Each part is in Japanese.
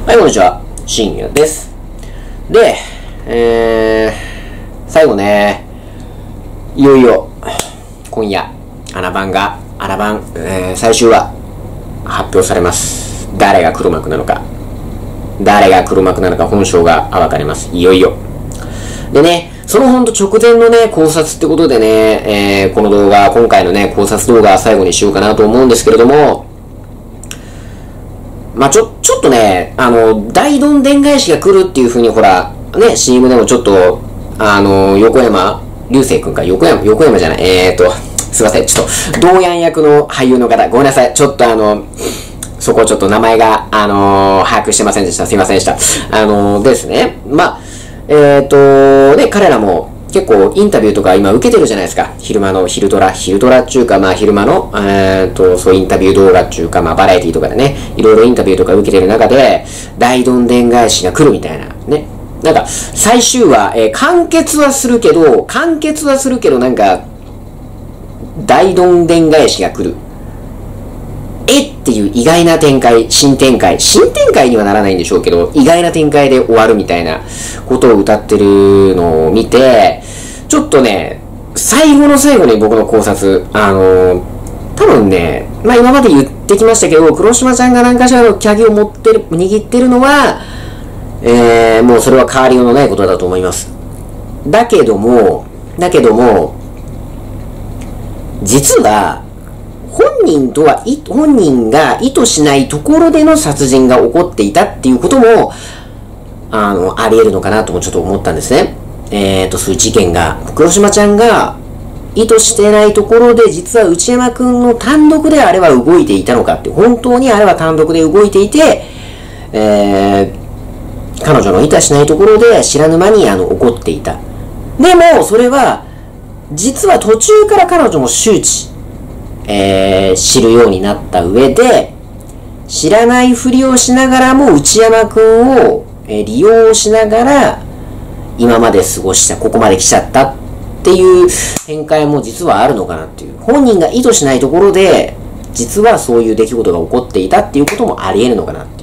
はい、こんにちは。深夜です。で、最後ね、いよいよ、今夜、アナバン、最終話、発表されます。誰が黒幕なのか、本性が暴かれます。いよいよ。でね、そのほんと直前のね、考察ってことでね、この動画、今回のね、考察動画最後にしようかなと思うんですけれども、まあちょっとね、大どんでん返しが来るっていう風にほら、ね、CM でもちょっと、横山流星くんか、横山じゃない、すいません、ちょっと、道安役の俳優の方、ごめんなさい、ちょっとそこちょっと名前が、把握してませんでした。すいませんでした。ですね。まあ、ね、彼らも結構インタビューとか今受けてるじゃないですか。昼ドラっていうか、まあ昼間の、そうインタビュー動画っていうか、まあバラエティとかでね、いろいろインタビューとか受けてる中で、大どんでん返しが来るみたいな、ね。なんか、最終話、完結はするけど、なんか、大どんでん返しが来る。っていう意外な展開、新展開にはならないんでしょうけど、意外な展開で終わるみたいなことを歌ってるのを見て、ちょっとね、最後の最後に僕の考察、多分ね、まあ今まで言ってきましたけど、黒島ちゃんが何かしらの鍵を握ってるのは、もうそれは変わりようのないことだと思います。だけども、実は、本人が意図しないところでの殺人が起こっていたっていうことも、あり得るのかなともちょっと思ったんですね。そういう事件が、黒島ちゃんが意図してないところで、実は内山くんの単独であれは動いていたのかって、本当にあれは単独で動いていて、彼女の意図しないところで知らぬ間に起こっていた。でも、それは、実は途中から彼女も周知、知るようになった上で、知らないふりをしながらも内山くんを、利用しながら、今まで過ごした、ここまで来ちゃったっていう展開も実はあるのかなっていう。本人が意図しないところで、実はそういう出来事が起こっていたっていうこともあり得るのかなっていう。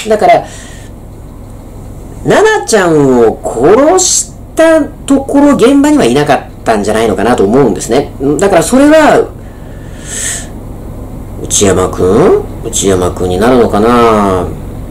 だから、奈々ちゃんを殺したところ、現場にはいなかったんじゃないのかなと思うんですね。だからそれは、内山くんになるのかな。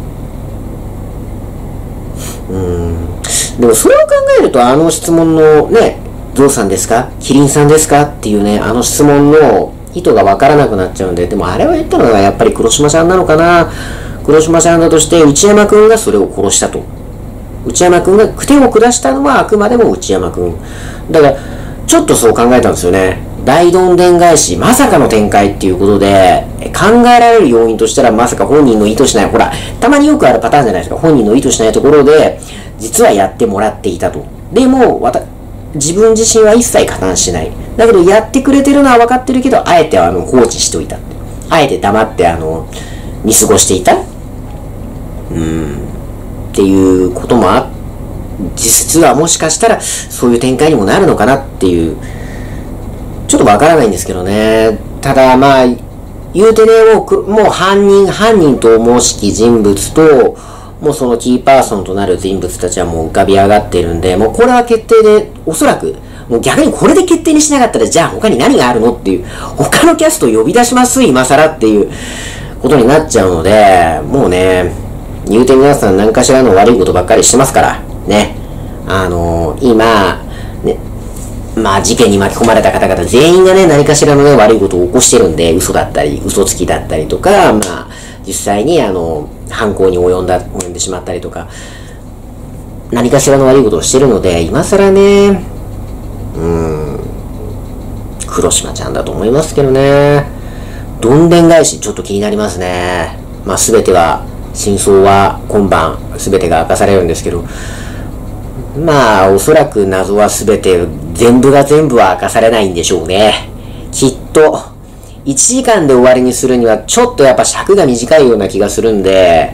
でもそれを考えると、質問のね、ゾウさんですかキリンさんですかっていうね、質問の意図がわからなくなっちゃうんで、でもあれを言ったのはやっぱり黒島ちゃんなのかな。黒島ちゃんだとして、内山くんがそれを殺したと。内山くんが手を下したのはあくまでも内山くん。だから、ちょっとそう考えたんですよね。大どんでん返し、まさかの展開っていうことで、考えられる要因としたら、まさか本人の意図しない、ほら、たまによくあるパターンじゃないですか。本人の意図しないところで、実はやってもらっていたと。でも、自分自身は一切加担しない。だけど、やってくれてるのは分かってるけど、あえて放置しておいた。あえて黙って見過ごしていた。っていうことも実はもしかしたら、そういう展開にもなるのかなっていう、ちょっとわからないんですけどね。ただまあ、言うてね、もう犯人と思しき人物と、もうそのキーパーソンとなる人物たちはもう浮かび上がっているんで、もうこれは決定で、おそらく、もう逆にこれで決定にしなかったら、じゃあ他に何があるのっていう、他のキャストを呼び出します今更っていうことになっちゃうので、もうね、言うて皆さん何かしらの悪いことばっかりしてますから、ね。今、ね、まあ事件に巻き込まれた方々全員がね、何かしらのね、悪いことを起こしてるんで、嘘だったり、嘘つきだったりとか、まあ、実際に犯行に及んでしまったりとか、何かしらの悪いことをしてるので、今更ね、黒島ちゃんだと思いますけどね。どんでん返し、ちょっと気になりますね。まあ真相は今晩、すべてが明かされるんですけど、まあ、おそらく謎は全部は明かされないんでしょうね。きっと、1時間で終わりにするには、ちょっとやっぱ尺が短いような気がするんで、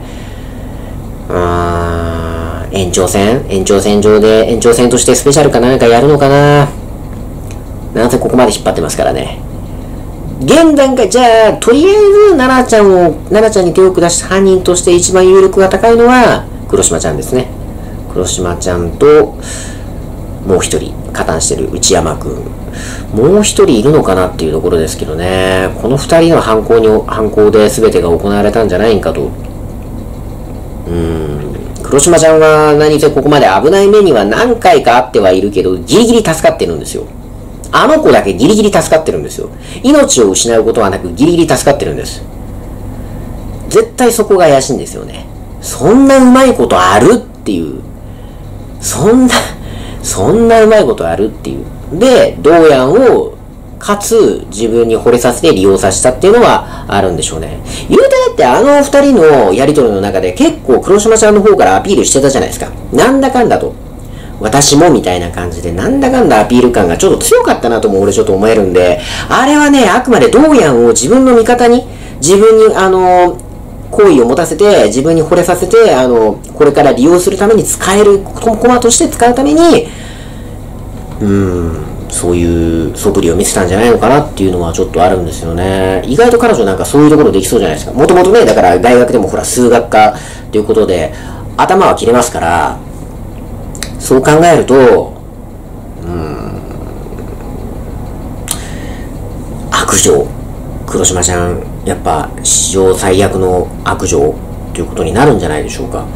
延長戦としてスペシャルかなんかやるのかな。なんせここまで引っ張ってますからね。 現段階、じゃあ、とりあえず、奈々ちゃんに手を下した犯人として一番有力が高いのは、黒島ちゃんですね。黒島ちゃんと、もう一人、加担してる内山くん。もう一人いるのかなっていうところですけどね。この二人の犯行で全てが行われたんじゃないんかと。黒島ちゃんは何せここまで危ない目には何回かあってはいるけど、ギリギリ助かってるんですよ。あの子だけギリギリ助かってるんですよ。命を失うことはなくギリギリ助かってるんです。絶対そこが怪しいんですよね。そんなうまいことあるっていう。そんなうまいことあるっていう。で、ドーヤンを、かつ自分に惚れさせて利用させたっていうのはあるんでしょうね。言うてだってあの二人のやりとりの中で結構黒島ちゃんの方からアピールしてたじゃないですか。なんだかんだと。私もみたいな感じでなんだかんだアピール感がちょっと強かったなとも俺ちょっと思えるんで、あれはね、あくまでドーヤンを自分の味方に、自分に好意を持たせて、自分に惚れさせて、これから利用するために使える、駒として使うために、そういう素振りを見せたんじゃないのかなっていうのはちょっとあるんですよね。意外と彼女なんかそういうところできそうじゃないですか。もともとね、だから大学でもほら数学科ということで、頭は切れますから、そう考えると、悪女。黒島ちゃん、やっぱ史上最悪の悪女ということになるんじゃないでしょうか。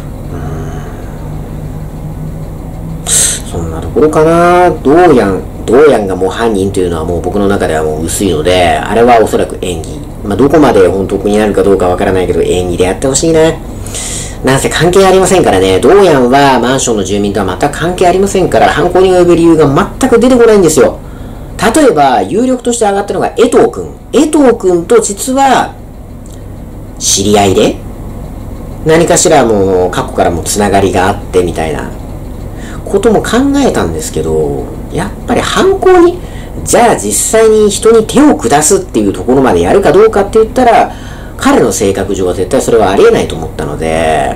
そんなところかな。ドーヤンがもう犯人というのはもう僕の中ではもう薄いので、あれはおそらく演技。どこまで本当になるかどうかわからないけど、演技でやってほしいな。なんせ関係ありませんからね。ドーヤンはマンションの住民とは全く関係ありませんから、犯行に及ぶ理由が全く出てこないんですよ。例えば、有力として上がったのが江藤くん。江藤くんと実は、知り合いで、何かしらもう過去からもつながりがあってみたいなことも考えたんですけど、やっぱり犯行に、じゃあ実際に人に手を下すっていうところまでやるかどうかって言ったら、彼の性格上は絶対それはありえないと思ったので、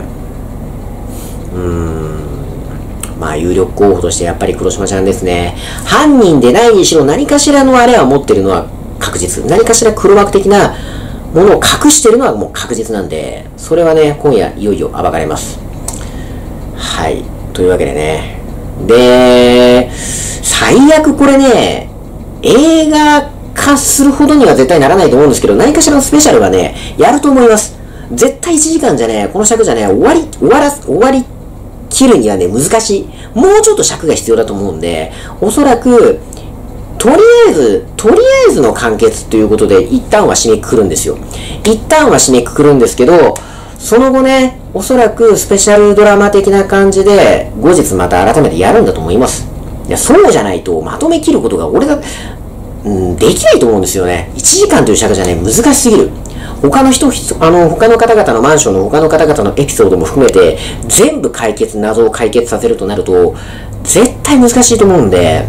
有力候補としてやっぱり黒島ちゃんですね。犯人でないにしろ何かしらのあれは持ってるのは確実。何かしら黒幕的なものを隠してるのはもう確実なんで、それはね、今夜いよいよ暴かれます。はい。というわけでね。で、最悪これね、映画化するほどには絶対ならないと思うんですけど、何かしらのスペシャルはね、やると思います。絶対1時間じゃね、この尺じゃね、終わり切るにはね、難しい。もうちょっと尺が必要だと思うんで、おそらく、とりあえずの完結ということで、一旦は締めくくるんですよ。一旦は締めくくるんですけど、その後ね、おそらくスペシャルドラマ的な感じで、後日また改めてやるんだと思います。いや、そうじゃないと、まとめ切ることが俺が、できないと思うんですよね。1時間という尺じゃね、難しすぎる。他の方々のマンションの他の方々のエピソードも含めて、全部謎を解決させるとなると、絶対難しいと思うんで、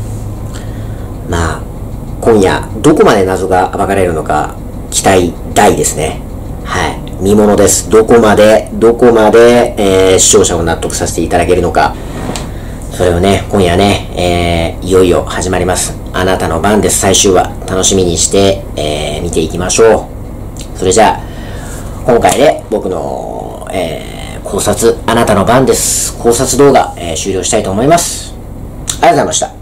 今夜、どこまで謎が暴かれるのか、期待大ですね。はい。見ものです。どこまで、視聴者を納得させていただけるのか。それをね、今夜ね、いよいよ始まります。あなたの番です。最終話。楽しみにして、見ていきましょう。それじゃあ、今回で僕の、考察、あなたの番です。考察動画、終了したいと思います。ありがとうございました。